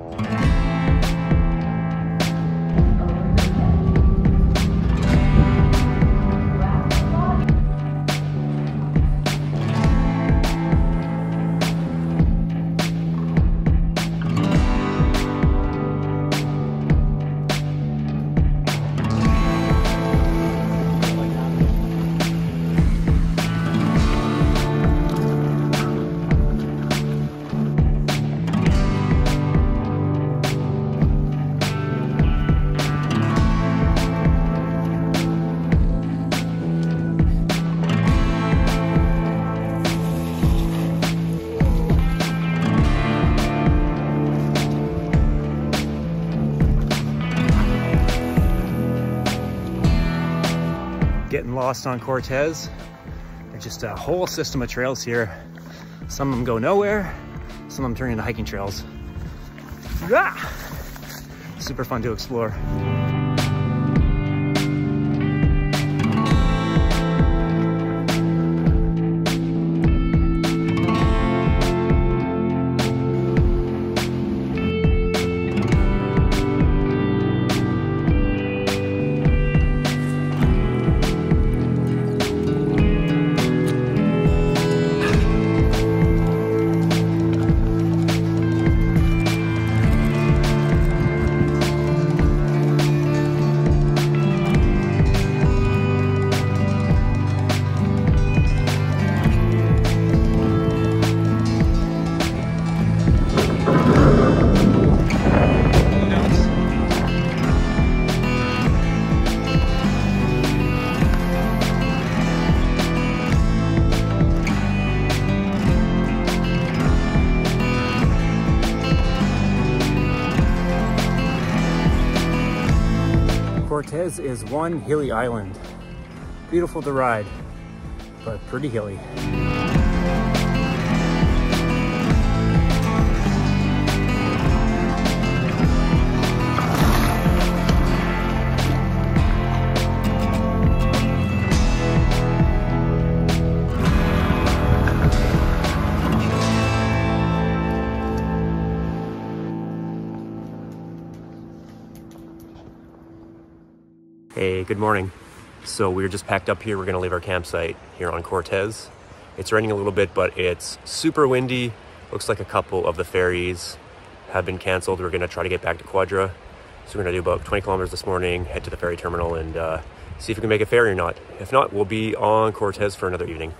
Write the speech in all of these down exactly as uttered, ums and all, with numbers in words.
Getting lost on Cortez. There's just a whole system of trails here. Some of them go nowhere, some of them turn into hiking trails. Ah! Super fun to explore. Cortez is one hilly island. Beautiful to ride, but pretty hilly. Hey, good morning. So we're just packed up here. We're gonna leave our campsite here on Cortez. It's raining a little bit, but it's super windy. Looks like a couple of the ferries have been canceled. We're gonna try to get back to Quadra. So we're gonna do about twenty kilometers this morning, head to the ferry terminal and uh, see if we can make a ferry or not. If not, we'll be on Cortez for another evening.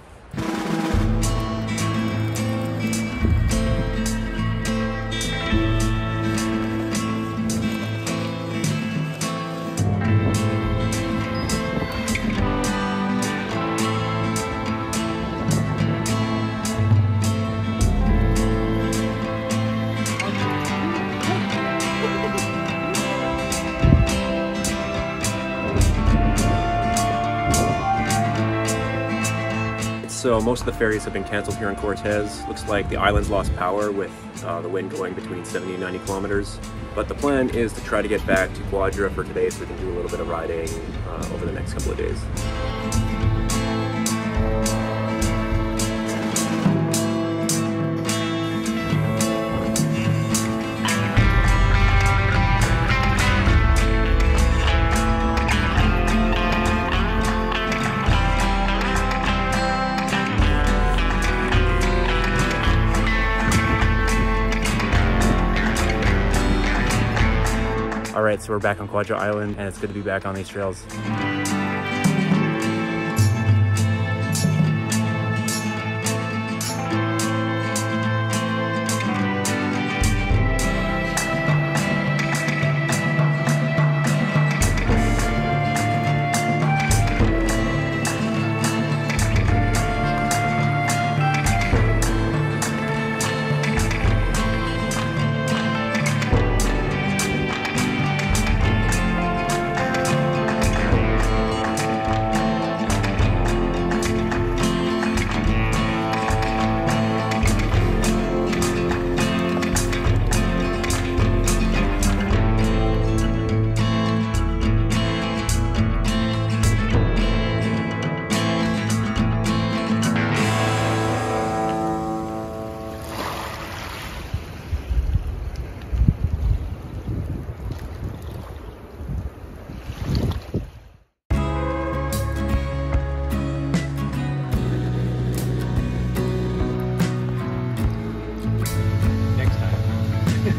So most of the ferries have been canceled here in Cortez. Looks like the island's lost power with uh, the wind going between seventy and ninety kilometers. But the plan is to try to get back to Quadra for today so we can do a little bit of riding uh, over the next couple of days. All right, so we're back on Quadra Island and it's good to be back on these trails.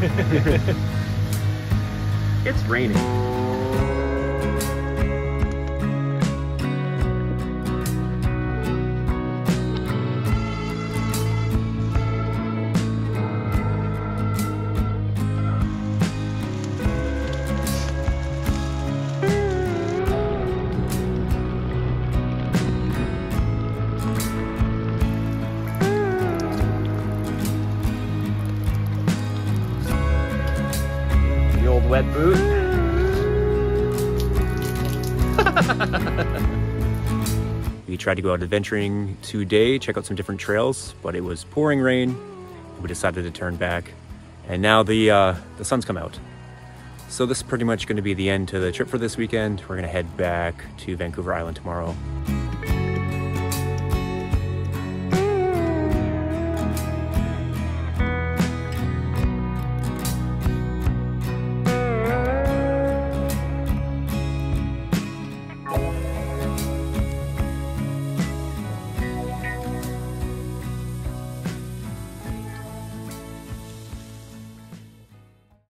It's raining. Wet boot. We tried to go out adventuring today, check out some different trails, but it was pouring rain. We decided to turn back, and now the uh, the sun's come out. So this is pretty much going to be the end to the trip for this weekend. We're going to head back to Vancouver Island tomorrow.